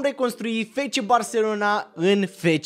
reconstrui FC Barcelona în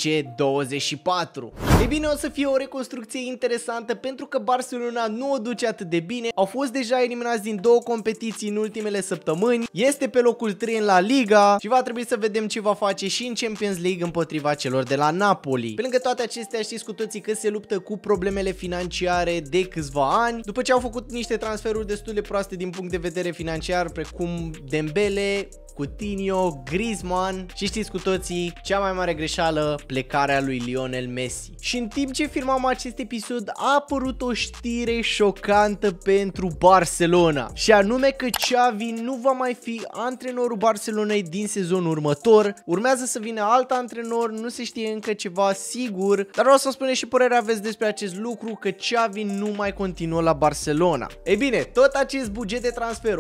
FC24. Ei bine, o să fie o reconstrucție interesantă pentru că Barcelona nu o duce atât de bine. Au fost deja eliminați din două competiții în ultimele săptămâni. Este pe locul 3 în La Liga și va trebui să vedem ce va face și în Champions League împotriva celor de la Napoli. Pe lângă toate acestea, știți cu toții că se luptă cu problemele financiare de câțiva ani, după ce au făcut niște transferuri destul de proaste din punct de vedere financiar, precum Dembele, Coutinho, Griezmann și știți cu toții cea mai mare greșeală, plecarea lui Lionel Messi. Și în timp ce filmam acest episod a apărut o știre șocantă pentru Barcelona, și anume că Xavi nu va mai fi antrenorul Barcelonei din sezonul următor. Urmează să vină alt antrenor, nu se știe încă ceva sigur, dar vreau să-mi spuneți și părerea aveți despre acest lucru, că Xavi nu mai continuă la Barcelona. Ei bine, tot acest buget de transfer,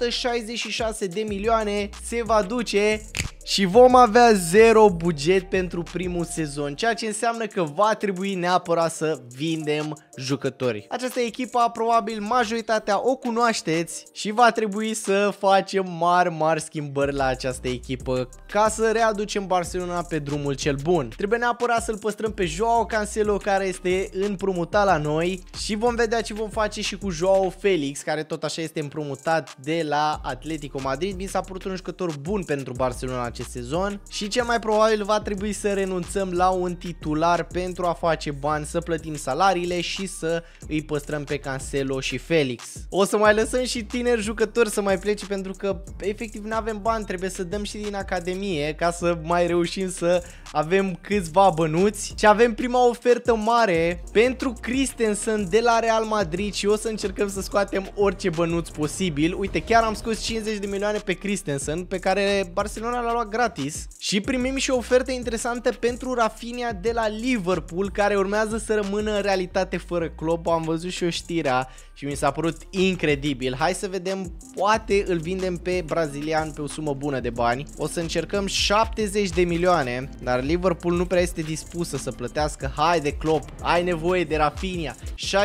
166 de milioane, se va duce și vom avea zero buget pentru primul sezon, ceea ce înseamnă că va trebui neapărat să vindem jucători. Această echipă, probabil majoritatea o cunoașteți și va trebui să facem mari schimbări la această echipă ca să readucem Barcelona pe drumul cel bun. Trebuie neapărat să-l păstrăm pe Joao Cancelo, care este împrumutat la noi, și vom vedea ce vom face și cu Joao Felix, care tot așa este împrumutat de la Atletico Madrid. Mi s-a părut un jucător bun pentru Barcelona acest sezon și cel mai probabil va trebui să renunțăm la un titular pentru a face bani, să plătim salariile și să îi păstrăm pe Cancelo și Felix. O să mai lăsăm și tineri jucători să mai plece pentru că efectiv nu avem bani, trebuie să dăm și din academie ca să mai reușim să avem câțiva bănuți. Și avem prima ofertă mare pentru Christensen de la Real Madrid și o să încercăm să scoatem orice bănuț posibil. Uite, chiar am scos 50 de milioane pe Christensen, pe care Barcelona l-a luat gratis, și primim și o ofertă interesantă pentru Rafinha de la Liverpool, care urmează să rămână în realitate fără Klopp. Am văzut și o știrea și mi s-a părut incredibil. Hai să vedem, poate îl vindem pe brazilian pe o sumă bună de bani. O să încercăm 70 de milioane, dar Liverpool nu prea este dispusă să plătească. Haide Klopp, ai nevoie de Rafinha.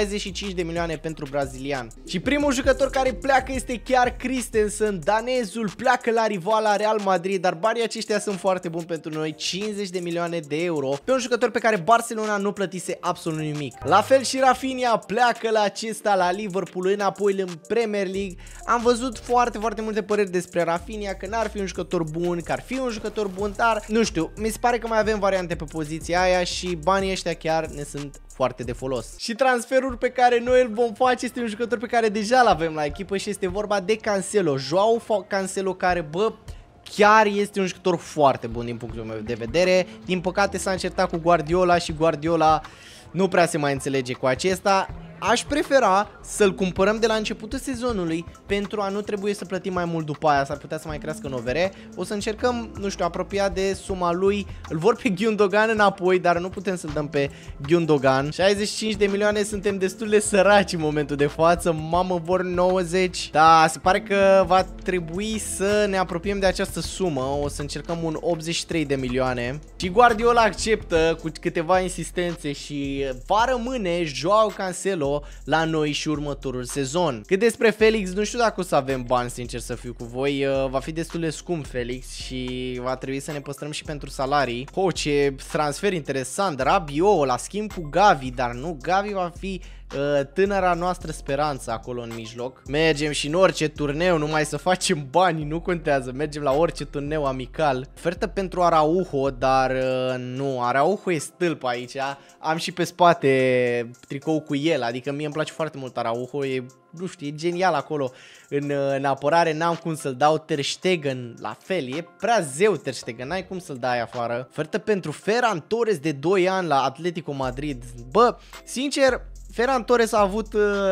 65 de milioane pentru brazilian. Și primul jucător care pleacă este chiar Christensen. Danezul pleacă la rivala Real Madrid, dar banii aceștia sunt foarte buni pentru noi, 50 de milioane de euro pe un jucător pe care Barcelona nu plătise absolut nimic. La fel și Rafinha pleacă la acesta la Liverpool, înapoi în Premier League. Am văzut foarte multe păreri despre Rafinha, că n-ar fi un jucător bun, că ar fi un jucător bun, dar nu știu, mi se pare că mai avem variante pe poziția aia și banii ăștia chiar ne sunt foarte de folos. Și transferul pe care noi îl vom face este un jucător pe care deja l-avem la echipă și este vorba de Cancelo, Joao Cancelo, care, bă, chiar este un jucător foarte bun din punctul meu de vedere. Din păcate s-a încertat cu Guardiola și Guardiola nu prea se mai înțelege cu acesta. Aș prefera să-l cumpărăm de la începutul sezonului pentru a nu trebui să plătim mai mult după aia, s-ar putea să mai crească în overe. O să încercăm, nu știu, apropiat de suma lui. Îl vor pe Gundogan înapoi, dar nu putem să-l dăm pe Gundogan. 65 de milioane, suntem destul de săraci în momentul de față. Mamă, vor 90. Da, se pare că va trebui să ne apropiem de această sumă. O să încercăm un 83 de milioane. Și Guardiola acceptă cu câteva insistențe și va rămâne Joao Cancelo la noi și următorul sezon. Cât despre Felix, nu știu dacă o să avem bani, sincer să fiu cu voi. Va fi destul de scump Felix și va trebui să ne păstrăm și pentru salarii. Ce transfer interesant, Rabiot la schimb cu Gavi, dar nu, Gavi va fi tânăra noastră speranță acolo în mijloc. Mergem și în orice turneu, numai să facem bani, nu contează, mergem la orice turneu amical. Ofertă pentru Araujo, dar nu, Araujo e stâlp aici. Am și pe spate tricou cu el, adică mie îmi place foarte mult Araujo, e, nu știu, e genial acolo în apărare, n-am cum să-l dau. Ter Stegen, la fel, e prea zeu Ter Stegen, n-ai cum să-l dai afară. Ofertă pentru Ferran Torres de 2 ani la Atletico Madrid. Bă, sincer, Ferran Torres a avut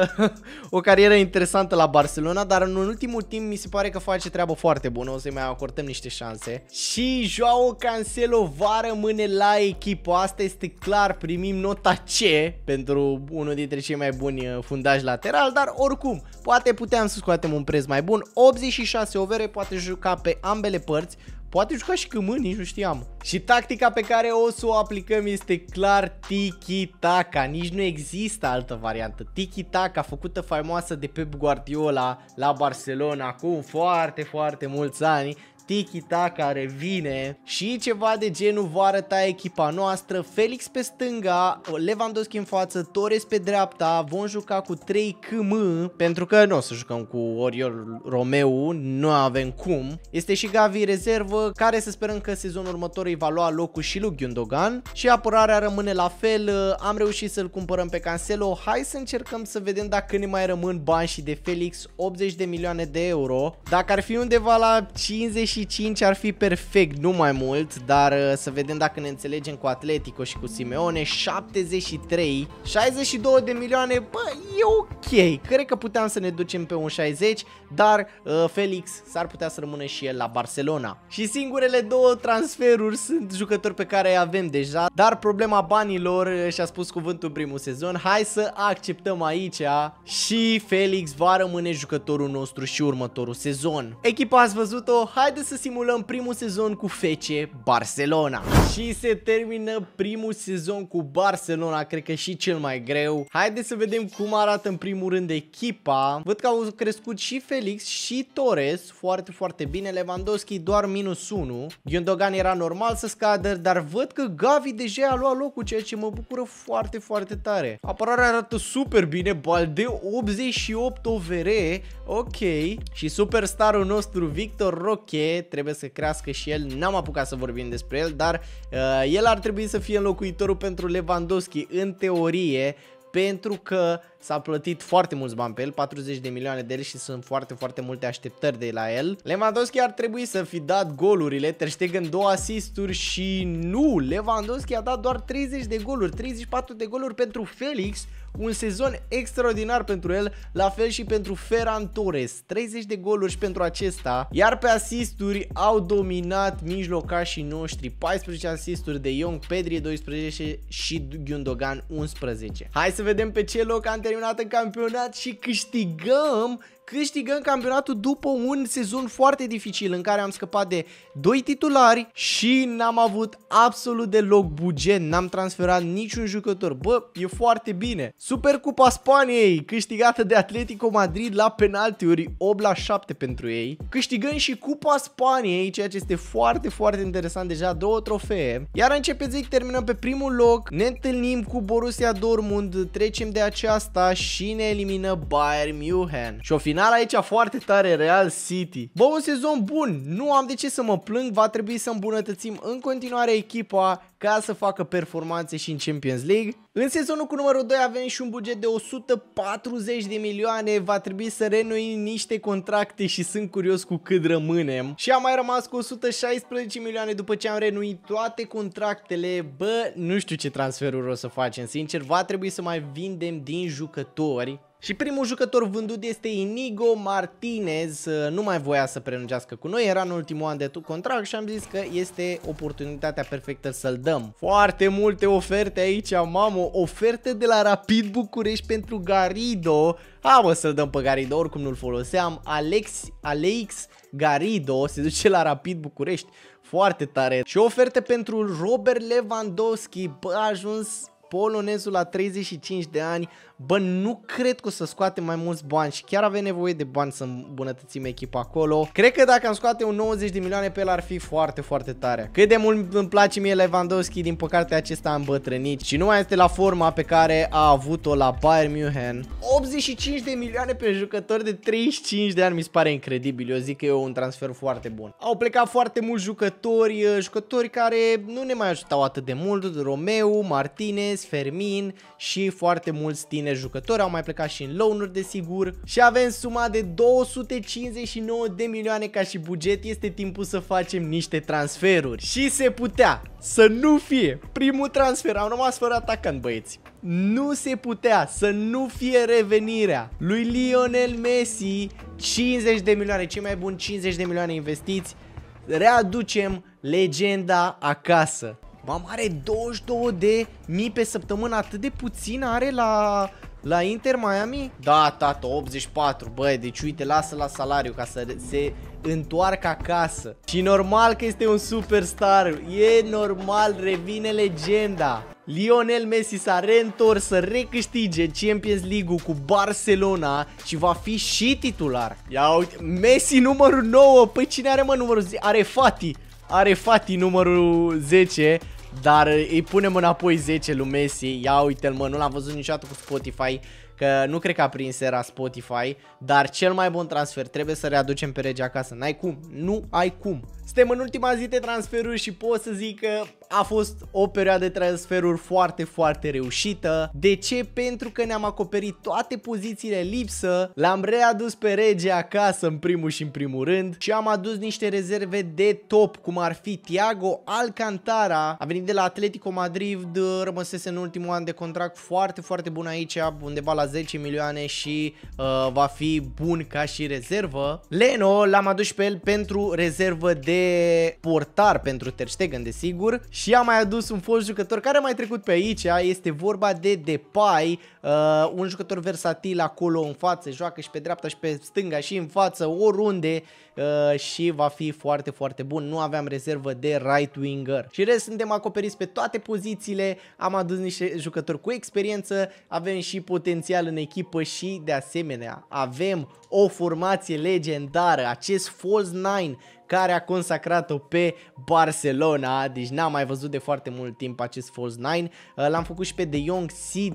o carieră interesantă la Barcelona, dar în ultimul timp mi se pare că face treabă foarte bună, o să-i mai acordăm niște șanse. Și Joao Cancelo va rămâne la echipă, asta este clar, primim nota C pentru unul dintre cei mai buni fundași lateral, dar oricum, poate puteam să scoatem un preț mai bun. 86 overe, poate juca pe ambele părți. Poate juca și câmâni, nici nu știam. Și tactica pe care o să o aplicăm este clar tiki-taka. Nici nu există altă variantă. Tiki-taka, făcută faimoasă de Pep Guardiola la Barcelona acum foarte mulți ani. tiki-taka revine și ceva de genul va arăta echipa noastră. Felix pe stânga, Lewandowski în față, Torres pe dreapta, vom juca cu 3 KM, pentru că nu o să jucăm cu Oriol Romeu, nu avem cum. Este și Gavi rezervă, care să sperăm că sezonul următor îi va lua locul și lui Gundogan. Și apărarea rămâne la fel, am reușit să-l cumpărăm pe Cancelo. Hai să încercăm să vedem dacă ne mai rămân bani și de Felix, 80 de milioane de euro. Dacă ar fi undeva la 55 ar fi perfect, nu mai mult, dar să vedem dacă ne înțelegem cu Atletico și cu Simeone. 73, 62 de milioane, bă, e ok. Cred că puteam să ne ducem pe un 60, dar Felix s-ar putea să rămână și el la Barcelona. Și singurele două transferuri sunt jucători pe care îi avem deja, dar problema banilor și-a spus cuvântul primul sezon. Hai să acceptăm aici și Felix va rămâne jucătorul nostru și următorul sezon. Echipa ați văzut-o, haideți să simulăm primul sezon cu FC Barcelona. Și se termină primul sezon cu Barcelona, cred că și cel mai greu. Haideți să vedem cum arată în primul rând echipa. Văd că au crescut și Felix și Torres, foarte, foarte bine. Lewandowski doar -1. Gundogan era normal să scadă, dar văd că Gavi deja a luat locul, ceea ce mă bucură foarte, foarte tare. Apărarea arată super bine, Balde 88 OVR, ok. Și superstarul nostru Victor Roque trebuie să crească și el, n-am apucat să vorbim despre el, dar el ar trebui să fie înlocuitorul pentru Lewandowski în teorie, pentru că s-a plătit foarte mulți bani pe el, 40 de milioane de lei și sunt foarte, foarte multe așteptări de la el. Lewandowski ar trebui să fi dat golurile, Ter Stegen 2 asisturi și nu, Lewandowski a dat doar 30 de goluri, 34 de goluri pentru Felix. Un sezon extraordinar pentru el, la fel și pentru Ferran Torres, 30 de goluri și pentru acesta, iar pe asisturi au dominat mijlocașii noștri, 14 asisturi de Young, Pedri 12 și Gundogan 11. Hai să vedem pe ce loc am terminat în campionat și câștigăm campionatul după un sezon foarte dificil în care am scăpat de 2 titulari și n-am avut absolut deloc buget, n-am transferat niciun jucător. Bă, e foarte bine. Supercupa Spaniei, câștigată de Atletico Madrid la penaltiuri, 8-7 pentru ei. Câștigăm și Cupa Spaniei, ceea ce este foarte, foarte interesant, deja 2 trofee. Iar în Champions League terminăm pe primul loc, ne întâlnim cu Borussia Dortmund, trecem de aceasta și ne elimină Bayern München. Și o final aici foarte tare, Real City. Bă, un sezon bun, nu am de ce să mă plâng, va trebui să îmbunătățim în continuare echipa ca să facă performanțe și în Champions League. În sezonul cu numărul 2 avem și un buget de 140 de milioane, va trebui să reînnoim niște contracte și sunt curios cu cât rămânem. Și am mai rămas cu 116 milioane după ce am reînnoit toate contractele. Bă, nu știu ce transferuri o să facem, sincer, va trebui să mai vindem din jucători. Și primul jucător vândut este Inigo Martinez, nu mai voia să prelungească cu noi, era în ultimul an de contract și am zis că este oportunitatea perfectă să-l dăm. Foarte multe oferte aici, mamă, oferte de la Rapid București pentru Garrido. Mă, să-l dăm pe Garrido, oricum nu-l foloseam. Alex Garrido se duce la Rapid București, foarte tare. Și oferte pentru Robert Lewandowski, bă, a ajuns polonezul la 35 de ani. Bă, nu cred că o să scoatem mai mulți bani și chiar avem nevoie de bani să îmbunătățim echipa acolo. Cred că dacă am scoate un 90 de milioane pe el ar fi foarte, foarte tare. Cât de mult îmi place mie Lewandowski, din păcate acesta a îmbătrânit și nu mai este la forma pe care a avut-o la Bayern München. 85 de milioane pe jucători de 35 de ani, mi se pare incredibil. Eu zic că e un transfer foarte bun. Au plecat foarte mulți jucători care nu ne mai ajutau atât de mult. Romeu, Martinez, Fermin și foarte mulți tineri jucători, au mai plecat și în loan-uri desigur și avem suma de 259 de milioane ca și buget. Este timpul să facem niște transferuri și se putea să nu fie primul transfer, am rămas fără atacant, băieți. Nu se putea să nu fie revenirea lui Lionel Messi, 50 de milioane, cei mai buni 50 de milioane investiți, readucem legenda acasă. Mamă, are 22 de mii pe săptămână, atât de puțin are la Inter Miami? Da, tată, 84, băi, deci uite, lasă la salariu ca să se întoarcă acasă. Și normal că este un superstar, e normal, revine legenda. Lionel Messi s-a reîntors să recâștige Champions League-ul cu Barcelona și va fi și titular. Ia uite, Messi numărul 9, păi cine are mă numărul 10? Are Fati numărul 10, dar îi punem înapoi 10 lui Messi. Ia uite-l mă, nu l-am văzut niciodată cu Spotify, că nu cred că a prins era Spotify, dar cel mai bun transfer, trebuie să readucem pe Rege acasă, n-ai cum, nu ai cum. Suntem în ultima zi de transferuri și pot să zic că a fost o perioadă de transferuri foarte, foarte reușită. De ce? Pentru că ne-am acoperit toate pozițiile lipsă, l-am readus pe Rege acasă în primul și în primul rând și am adus niște rezerve de top, cum ar fi Thiago Alcantara, a venit de la Atletico Madrid, rămăsese în ultimul an de contract foarte, foarte bun aici, undeva la 10 milioane și va fi bun ca și rezervă. Leno l-am adus pe el pentru rezervă de portar pentru Ter Stegen, desigur, și am mai adus un fost jucător care a mai trecut pe aici, este vorba de Depay, un jucător versatil acolo în față, joacă și pe dreapta și pe stânga și în față, oriunde, și va fi foarte, foarte bun. Nu aveam rezervă de right winger. Și rest suntem acoperiți pe toate pozițiile, am adus niște jucători cu experiență, avem și potențial în echipă și de asemenea avem o formație legendară, acest False 9 care a consacrat-o pe Barcelona, deci n-am mai văzut de foarte mult timp acest False 9, l-am făcut și pe De Jong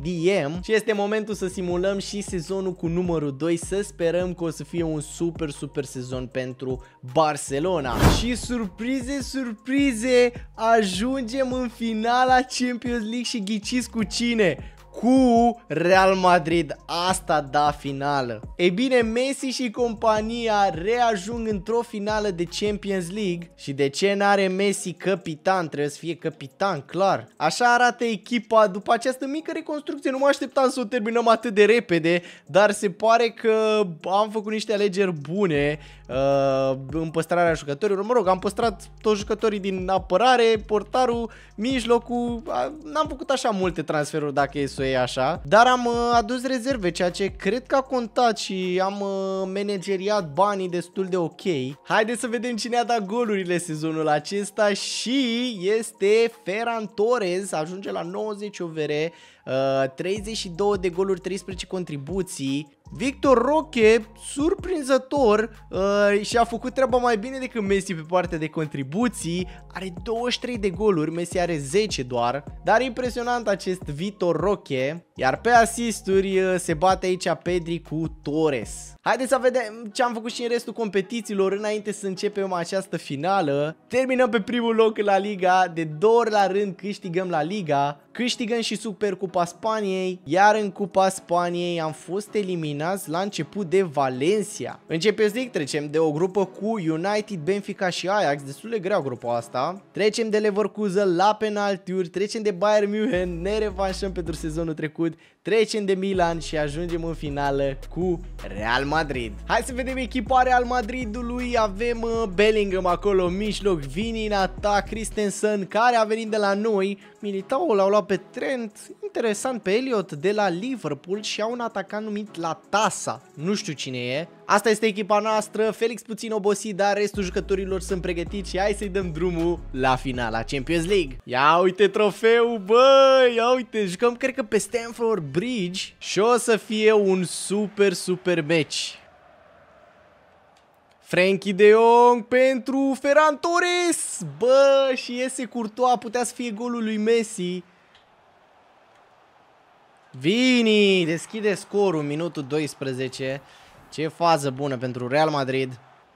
CDM și este momentul să simulăm și sezonul cu numărul 2, să sperăm că o să fie un super, super sezon pentru Barcelona. Și surprize, surprize, ajungem în finala Champions League și ghiciți cu cine? Cu Real Madrid, asta da finală. Ei bine, Messi și compania reajung într-o finală de Champions League. Și de ce n-are Messi capitan? Trebuie să fie capitan, clar. Așa arată echipa după această mică reconstrucție. Nu mă așteptam să o terminăm atât de repede, dar se pare că am făcut niște alegeri bune în păstrarea jucătorilor. Mă rog, am păstrat toți jucătorii din apărare, portarul, mijlocul. N-am făcut așa multe transferuri, dacă e să o iei așa, dar am adus rezerve, ceea ce cred că a contat și am manageriat banii destul de ok. Haideți să vedem cine a dat golurile sezonul acesta și este Ferran Torres, ajunge la 90 OVR, 32 de goluri, 13 contribuții. Victor Roque, surprinzător, și-a făcut treaba mai bine decât Messi pe partea de contribuții, are 23 de goluri, Messi are 10 doar, dar impresionant acest Victor Roque, iar pe asisturi se bate aici Pedri cu Torres. Haideți să vedem ce am făcut și în restul competițiilor înainte să începem această finală. Terminăm pe primul loc la Liga, de 2 ori la rând câștigăm la Liga, câștigăm și Supercupa Spaniei, iar în Cupa Spaniei am fost eliminați la început de Valencia. În Champions League trecem de o grupă cu United, Benfica și Ajax, destul de grea grupa asta. Trecem de Leverkusen la penaltiuri, trecem de Bayern München, ne revanșăm pentru sezonul trecut, trecem de Milan și ajungem în finală cu Real Madrid. Hai să vedem echipa Real Madridului. Avem Bellingham acolo în mijloc, Vini în atac, Christensen care a venit de la noi, Militao l-au luat pe Trent, interesant, pe Elliot de la Liverpool și au un atacant numit Latasa, nu știu cine e. Asta este echipa noastră, Felix puțin obosit, dar restul jucătorilor sunt pregătiți și hai să-i dăm drumul la finala Champions League. Ia uite trofeul, băi, ia uite, jucăm cred că pe Stamford Bridge și o să fie un super, super match. Frenkie de Jong pentru Ferran Torres, bă, și iese Courtois, putea să fie golul lui Messi. Vini deschide scorul, minutul 12. Ce fază bună pentru Real Madrid.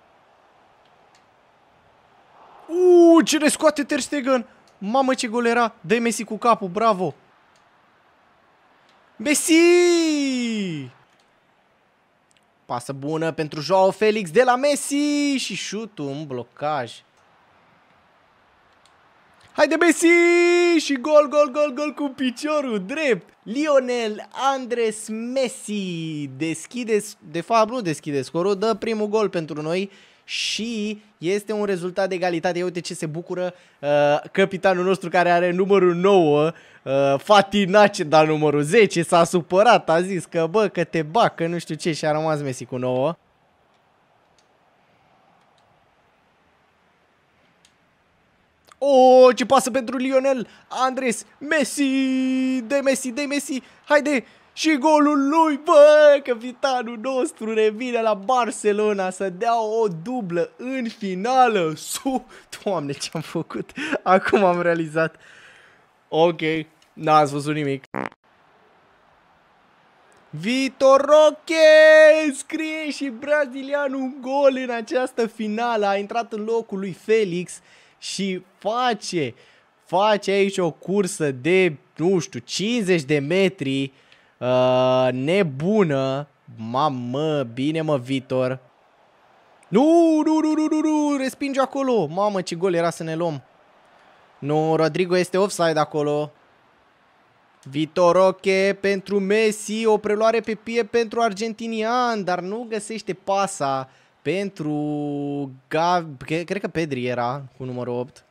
Cine scoate Ter Stegen? Mamă, ce gol era. Dă-i Messi cu capul, bravo. Messi! Pasă bună pentru Joao Felix de la Messi și șutul în blocaj. Haide Messi! Și gol, gol, gol, gol cu piciorul drept. Lionel Andres Messi deschide, de fapt nu deschide scorul, dă primul gol pentru noi și este un rezultat de egalitate. Ia uite ce se bucură capitanul nostru care are numărul 9, Fatinace, dar numărul 10, s-a supărat, a zis că bă, că te bag, că nu știu ce, și a rămas Messi cu 9. Oh, ce pasă pentru Lionel Andres Messi! Dă-i Messi, dă-i Messi! Haide! Și golul lui, bă, capitanul nostru revine la Barcelona să dea o dublă în finală. Doamne, ce-am făcut? Acum am realizat. Ok, n-ați văzut nimic. Vitor Roque scrie și brazilianul un gol în această finală. A intrat în locul lui Felix și face aici o cursă de, nu știu, 50 de metri. Nebună. Mamă, bine mă, Vitor. Nu, respinge acolo. Mamă, ce gol era să ne luăm. Nu, Rodrigo este offside acolo. Vitor Roque pentru Messi, o preluare pe pie pentru argentinian, dar nu găsește pasa pentru cred că Pedri era cu numărul 8.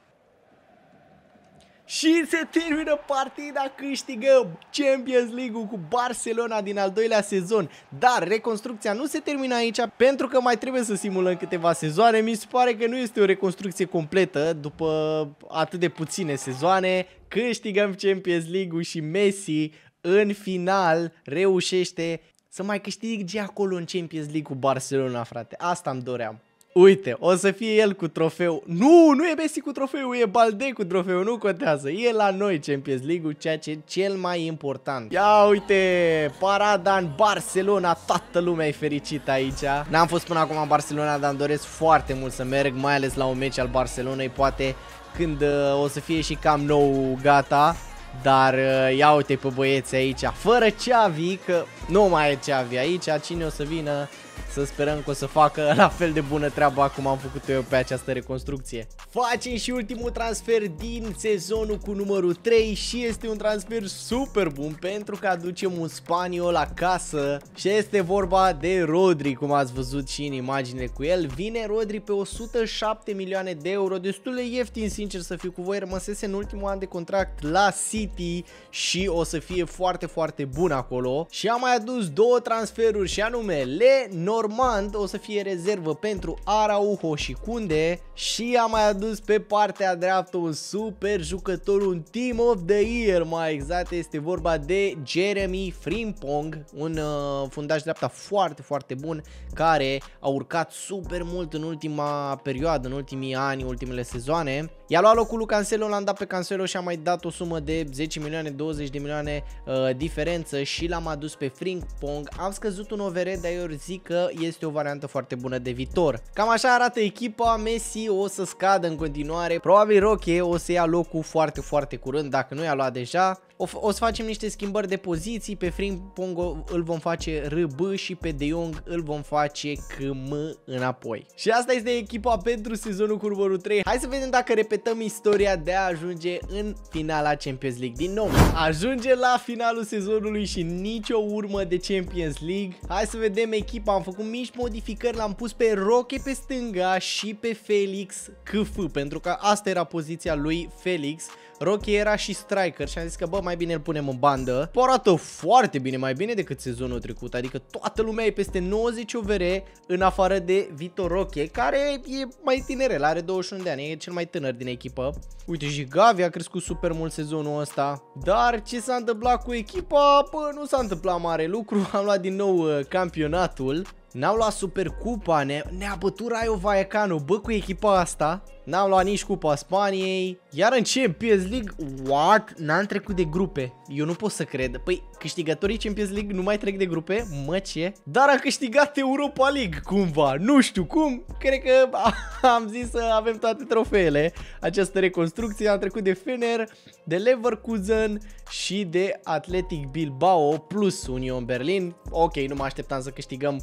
Și se termină partida, câștigăm Champions League-ul cu Barcelona din al doilea sezon. Dar reconstrucția nu se termină aici, pentru că mai trebuie să simulăm câteva sezoane. Mi se pare că nu este o reconstrucție completă după atât de puține sezoane. Câștigăm Champions League-ul și Messi în final reușește să mai câștige acolo în Champions League cu Barcelona, frate. Asta îmi doream. Uite, o să fie el cu trofeu. Nu e Messi cu trofeu, e Balde cu trofeu, nu contează. E la noi Champions League-ul, ceea ce e cel mai important. Ia uite, parada în Barcelona, toată lumea e fericită aici. N-am fost până acum în Barcelona, dar îmi doresc foarte mult să merg, mai ales la un meci al Barcelonei, poate când o să fie și Camp Nou gata. Dar ia uite pe băieți aici, fără Xavi, că nu mai e Xavi aici, cine o să vină? Să sperăm că o să facă la fel de bună treabă cum am făcut eu pe această reconstrucție. Facem și ultimul transfer din sezonul cu numărul 3 și este un transfer super bun pentru că aducem un spaniol acasă și este vorba de Rodri, cum ați văzut și în imagine cu el. Vine Rodri pe 107 milioane de euro, destul de ieftin, sincer să fiu cu voi, rămăsese în ultimul an de contract la City și o să fie foarte, foarte bun acolo. Și am mai adus două transferuri și anume Normand, o să fie rezervă pentru Araujo și Kunde, și am mai adus pe partea dreaptă un super jucător, un Team of the Year mai exact, este vorba de Jeremy Frimpong, un fundaș dreapta foarte, foarte bun, care a urcat super mult în ultima perioadă, în ultimii ani, ultimele sezoane. I-a luat locul lui Cancelo, l-am dat pe Cancelo și am mai dat o sumă de 10 milioane, 20 de milioane diferență și l-am adus pe Frimpong. Am scăzut un overhead, dar eu zic că este o variantă foarte bună de viitor. Cam așa arată echipa. Messi o să scadă în continuare. Probabil Roque o să ia locul foarte, foarte curând, dacă nu i-a luat deja. O să facem niște schimbări de poziții. Pe Frimpong îl vom face RB și pe De Jong îl vom face KM înapoi. Și asta este echipa pentru sezonul cu numărul 3. Hai să vedem dacă repetăm istoria de a ajunge în finala Champions League din nou. Ajunge la finalul sezonului și nicio urmă de Champions League. Hai să vedem echipa. Am făcut mici modificări. L-am pus pe Roque pe stânga și pe Felix KF, pentru că asta era poziția lui Felix. Roque era și striker și am zis că bă, mai bine îl punem în bandă. Arată foarte bine, mai bine decât sezonul trecut, adică toată lumea e peste 90 OVR în afară de Vitor Roque, care e mai tinerel, are 21 de ani, e cel mai tânăr din echipă. Uite, și Gavi a crescut super mult sezonul ăsta. Dar ce s-a întâmplat cu echipa? Bă, nu s-a întâmplat mare lucru, am luat din nou campionatul. N-am luat Supercupa, ne-a bătut Rayo Vallecano, bă, cu echipa asta. N-am luat nici Cupa Spaniei. Iar în Champions League, what? N-am trecut de grupe. Eu nu pot să cred. Păi, câștigătorii Champions League nu mai trec de grupe? Mă, ce? Dar am câștigat Europa League, cumva. Nu știu cum. Cred că am zis să avem toate trofeele. Această reconstrucție, am trecut de Fener, de Leverkusen și de Athletic Bilbao plus Union Berlin. Ok, nu mă așteptam să câștigăm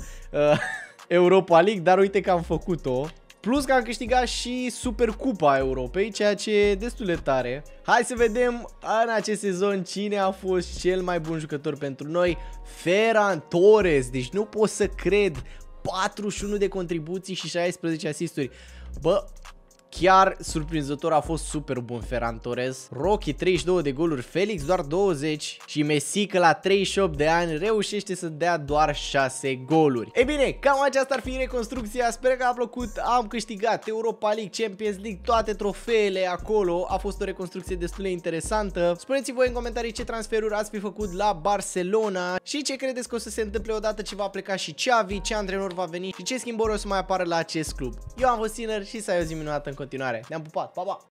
Europa League, dar uite că am făcut-o. Plus că am câștigat și Supercupa Europei, ceea ce e destul de tare. Hai să vedem în acest sezon cine a fost cel mai bun jucător pentru noi. Ferran Torres, deci nu pot să cred, 41 de contribuții și 16 asisturi. Bă, chiar surprinzător a fost super bun Ferran Torres. Rocky 32 de goluri, Felix doar 20 și Messi că la 38 de ani reușește să dea doar 6 goluri. Ei bine, cam aceasta ar fi reconstrucția, sper că a plăcut, am câștigat Europa League, Champions League, toate trofeele acolo, a fost o reconstrucție destul de interesantă. Spuneți-mi voi în comentarii ce transferuri ați fi făcut la Barcelona și ce credeți că o să se întâmple odată ce va pleca și Xavi, ce antrenor va veni și ce schimbări o să mai apară la acest club. Eu am fost Sinner și să ai o zi minunată în continuare. Ne-am pupat, pa, pa!